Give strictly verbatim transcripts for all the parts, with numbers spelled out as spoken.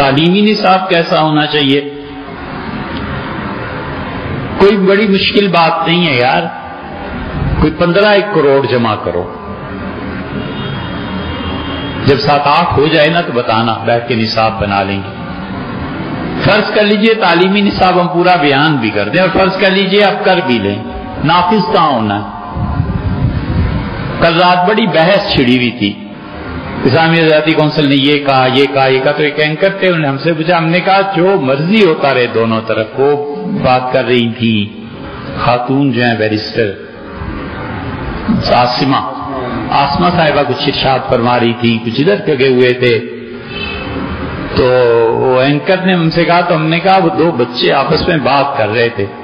تعلیمی نصاب کیسا ہونا چاہیے؟ کوئی بڑی مشکل بات نہیں ہے یار، کوئی پندرہ ایک کروڑ جمع کرو، جب سات آٹھ ہو جائے نا تو بتانا، بیٹھ کے نصاب بنا لیں گے۔ فرض کر لیجئے تعلیمی نصاب ہم پورا بیان بھی کر دیں، اور فرض کر لیجئے آپ کر بھی لیں، نافذ کہاں ہونا ہے؟ کل رات بڑی بحث چھڑی ہوئی تھی، اسلامی آزادی کونسل نے یہ کہا یہ کہا یہ کہا، تو ایک اینکر تھے، انہوں نے ہم سے پوچھا، ہم نے کہا جو مرضی ہوتا رہے دونوں طرف۔ وہ بات کر رہی تھی خاتون جو ہیں بیرسٹر آسمہ آسمہ صاحبہ، کچھ ارشاد فرما رہی تھی، کچھ ادھر لگے ہوئے تھے، تو وہ اینکر نے ہم سے کہا، تو ہم نے کہا وہ دو بچے آپس میں بات کر رہے تھے،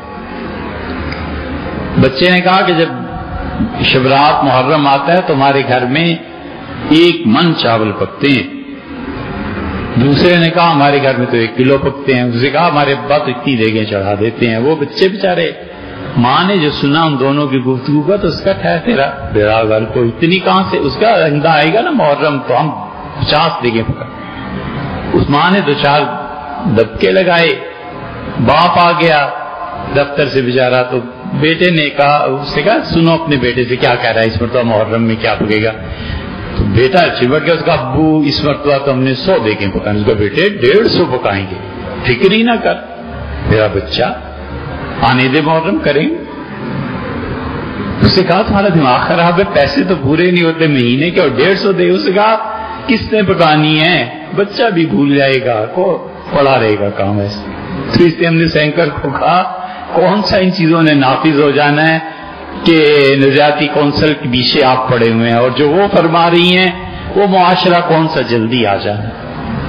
بچے نے کہا کہ جب شبرات محرم آتا ہے تو ہمارے گھر میں ایک من چاول پکتے ہیں، دوسرے نے کہا ہمارے گھر میں تو ایک کلو پکتے ہیں، اسے کہا ہمارے ابا تو اتنی دیگیں چڑھا دیتے ہیں۔ وہ بچے بیچارے، ماں نے جو سنا ان دونوں کی گفتگو کا تو اس کا ٹھہر تیرا بیرا گھر کو اتنی کہاں سے، اس کا رنگا آئے گا نا محرم تو ہم پچاس دیگیں پکا۔ اس ماں نے دو چار دبکے لگائے، باپ آ گیا دفتر سے بیچارہ، تو بیٹے نے کہا، اس نے کہا سنو اپنے بیٹے سے کیا کہہ رہا ہے اس مرتبہ محرم میں کیا پکے گا؟ تو بیٹا چمٹ گیا، اس کا ابو اس مرتبہ تو ہم نے سو دیگیں پکائیں، اس کا بیٹے ڈیڑھ سو پکائیں گے، فکر ہی نہ کر میرا بچہ، آنے دے محرم کریں۔ اس نے کہا تمہارا دماغ خراب ہے، پیسے تو پورے نہیں ہوتے مہینے کے اور ڈیڑھ سو دے۔ اس نے کہا کس نے پکانی ہے، بچہ بھی بھول جائے گا، کو پڑا رہے گا کام ایسے۔ تو اس لیے ہم نے سینکر کو کہا کون سا ان چیزوں نے نافذ ہو جانا ہے کہ نظریاتی کونسل کے پیچھے آپ پڑے ہوئے ہیں، اور جو وہ فرما رہی ہیں وہ معاشرہ کون سا جلدی آ جانا ہے۔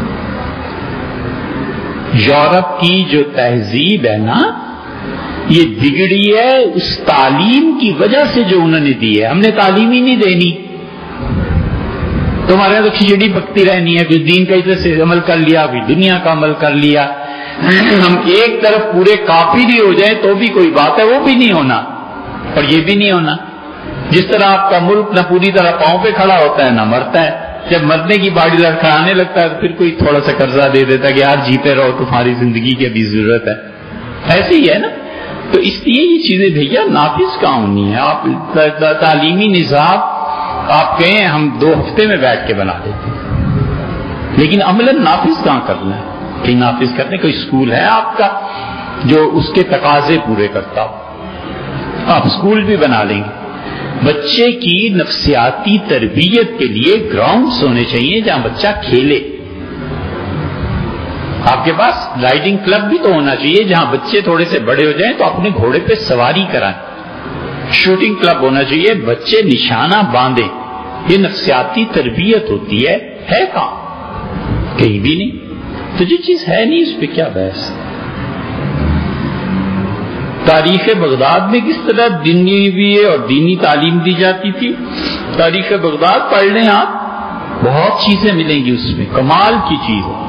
یورپ کی جو تہذیب ہے نا، یہ بگڑی ہے اس تعلیم کی وجہ سے جو انہوں نے دی ہے، ہم نے تعلیم ہی نہیں دینی۔ تمہارے یہاں تو کھچڑی پکتی رہنی ہے، کچھ دین کا ادھر سے عمل کر لیا، کچھ دنیا کا عمل کر لیا، ہم ایک طرف پورے کافی بھی ہو جائیں تو بھی کوئی بات ہے، وہ بھی نہیں ہونا، اور یہ بھی نہیں ہونا۔ جس طرح آپ کا ملک نہ پوری طرح پاؤں پہ کھڑا ہوتا ہے نہ مرتا ہے، جب مرنے کی باڑی لڑکھڑانے لگتا ہے تو پھر کوئی تھوڑا سا قرضہ دے دیتا ہے کہ یار جیتے رہو، تمہاری زندگی کی ابھی ضرورت ہے، ایسے ہی ہے نا۔ تو اس لیے یہ چیزیں بھیا نافذ کہاں ہونی ہے؟ آپ تعلیمی نصاب آپ کہیں ہم دو ہفتے میں بیٹھ کے بنا دیتے ہیں، لیکن عملاً نافذ کہاں کرنا ہے؟ کہیں نافذ کرنے کوئی اسکول ہے آپ کا جو اس کے تقاضے پورے کرتا ہو؟ آپ اسکول بھی بنا لیں گے، بچے کی نفسیاتی تربیت کے لیے گراؤنڈز ہونے چاہیے جہاں بچہ کھیلے۔ آپ کے پاس رائڈنگ کلب بھی تو ہونا چاہیے جہاں بچے تھوڑے سے بڑے ہو جائیں تو اپنے گھوڑے پہ سواری کرائیں۔ شوٹنگ کلب ہونا چاہیے، بچے نشانہ باندھیں، یہ نفسیاتی تربیت ہوتی ہے۔ ہے کہاں؟ کہیں بھی نہیں۔ تو جو چیز ہے نہیں اس پہ کیا بحث؟ تاریخ بغداد میں کس طرح دینی اور دینی تعلیم دی جاتی تھی؟ تاریخ بغداد پڑھ لیں آپ، بہت چیزیں ملیں گی اس میں، کمال کی چیز ہے۔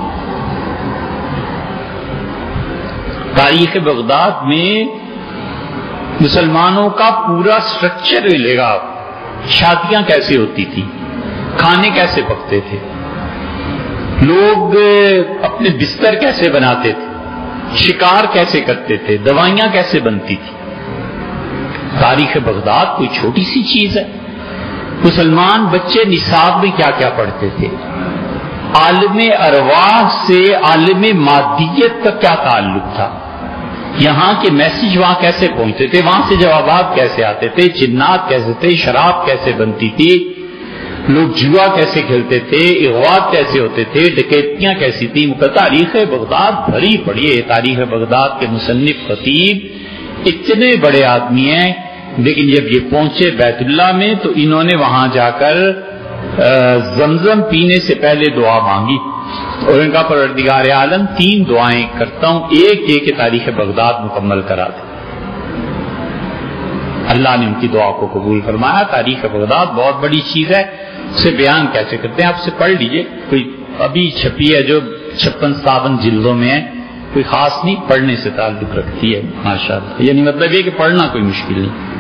تاریخ بغداد میں مسلمانوں کا پورا سٹرکچر ملے گا، شادیاں کیسے ہوتی تھی، کھانے کیسے پکتے تھے، لوگ اپنے بستر کیسے بناتے تھے، شکار کیسے کرتے تھے، دوائیاں کیسے بنتی تھی۔ تاریخ بغداد کوئی چھوٹی سی چیز ہے۔ مسلمان بچے نصاب میں کیا کیا پڑھتے تھے، عالم ارواح سے عالم مادیت کا کیا تعلق تھا، یہاں کے میسج وہاں کیسے پہنچتے تھے، وہاں سے جوابات کیسے آتے تھے، جنات کیسے تھے، شراب کیسے بنتی تھی، لوگ جوا کیسے کھیلتے تھے، اغواء کیسے ہوتے تھے، ڈکیتیاں کیسی تھی۔ تاریخ بغداد بھری پڑھی ہے۔ تاریخ بغداد کے مصنف خطیب اتنے بڑے آدمی ہیں، لیکن جب یہ پہنچے بیت اللہ میں تو انہوں نے وہاں جا کر زمزم پینے سے پہلے دعا مانگی اور ان کا پروردگار عالم تین دعائیں کرتا ہوں، ایک ایک کہ تاریخ بغداد مکمل کرا دے۔ اللہ نے ان کی دعا کو قبول فرمایا۔ تاریخ بغداد بہت بڑی چیز ہے، اسے بیان کیسے کرتے ہیں آپ سے پڑھ لیجئے۔ کوئی ابھی چھپی ہے جو چھپن ستاون جلدوں میں ہے، کوئی خاص نہیں، پڑھنے سے تعلق رکھتی ہے ماشاءاللہ، یعنی مطلب یہ کہ پڑھنا کوئی مشکل نہیں۔